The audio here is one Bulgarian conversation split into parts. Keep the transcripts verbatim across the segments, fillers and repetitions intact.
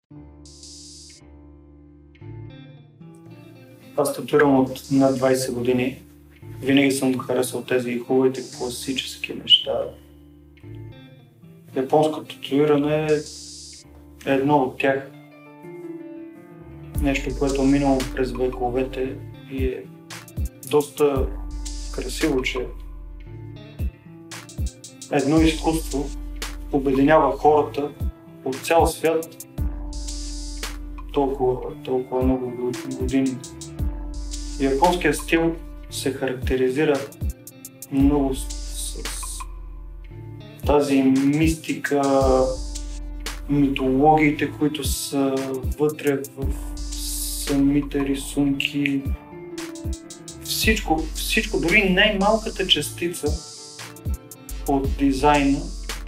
Аз татуирам от над двайсет години. Винаги съм харесал тези хубавите класически неща. Японско татуиране е едно от тях. Нещо, което е минало през вековете и е доста красиво, че едно изкуство обединява хората от цял свят толкова, толкова много години. Японският стил се характеризира много с, с тази мистика, митологиите, които са вътре в самите рисунки. Всичко, всичко, дори най-малката частица от дизайна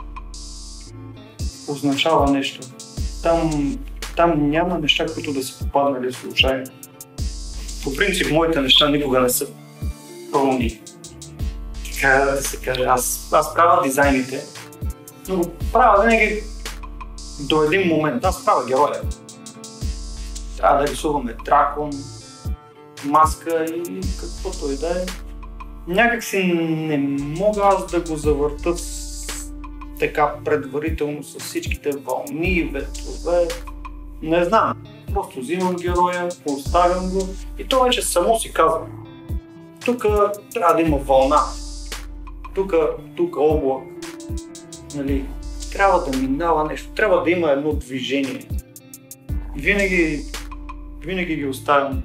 означава нещо. Там, там няма неща, които да са попаднали случайно. По принцип, моите неща никога не са пълни. Така да се каже, аз, аз правя дизайните, но правя винаги до един момент. Аз правя героя. Трябва да рисуваме дракон, маска и каквото и да е. Някак си не мога аз да го завърта с, така предварително с всичките вълни, ветрове. Не знам. Просто взимам героя, оставям го и то вече само си казва. Тук трябва да има вълна. Тук, тук облак. Нали, трябва да минава нещо, трябва да има едно движение. Винаги, винаги ги оставям.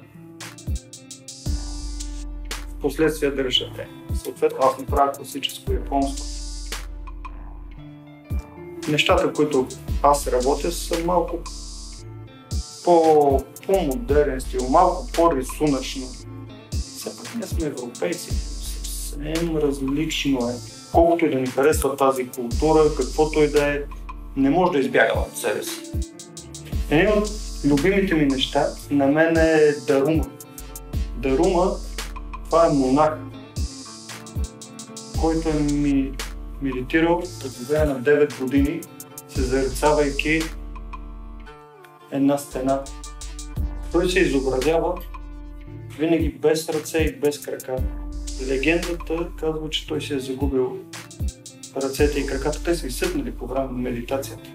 Впоследствие да решат те. Съответно, аз не правя класическо японско. Нещата, които аз работя, са малко по, по-модерен стил, малко по-рисунъчно. Все пак ние сме европейци, съвсем различно е. Колкото и да ни харесва тази култура, каквото и да е, не може да избягаме от себе си. Един от любимите ми неща на мен е Дарума. Дарума, това е монах, който е ми медитирал през време на девет години, се зарицавайки една стена. Той се изобразява винаги без ръце и без крака. Легендата казва, че той се е загубил ръцете и краката. Те са изсъхнали по време на медитацията.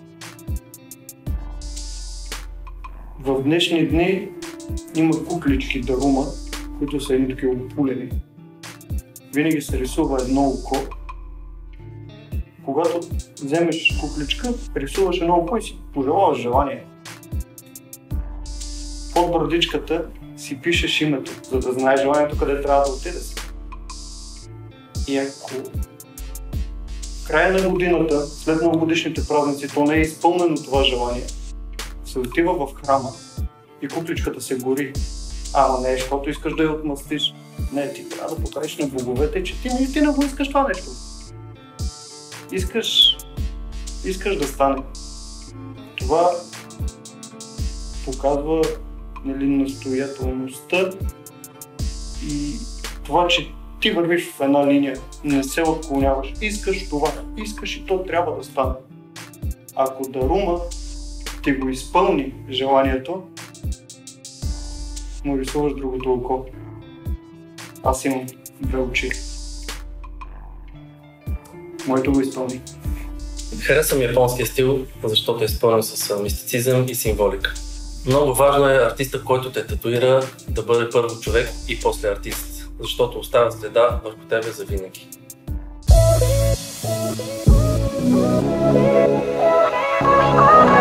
В днешни дни има куклички Дарума, които са едни такива опулени. Винаги се рисува едно око. Когато вземеш кукличка, рисуваш едно око и си пожелаваш желание. Под брадичката си пишеш името, за да знаеш желанието къде трябва да отиде. И ако в края на годината, след новогодишните празници, то не е изпълнено това желание, се отива в храма и кукличката се гори. Ама не е, защото искаш да я отмъстиш. Не, ти трябва да покажеш на боговете, че ти наистина го искаш това нещо. Искаш, искаш да стане. Това показва, нали, настоятелността и това, че ти вървиш в една линия, не се отклоняваш. Искаш това, искаш и то трябва да стане. Ако Дарума ти го изпълни желанието, му рисуваш другото око. Аз имам две очи. Моето го изпълни. Харесвам японския стил, защото е изпълнен с мистицизъм и символика. Много важно е артиста, който те татуира, да бъде първо човек и после артист, защото остава следа върху тебе завинаги. Thank you.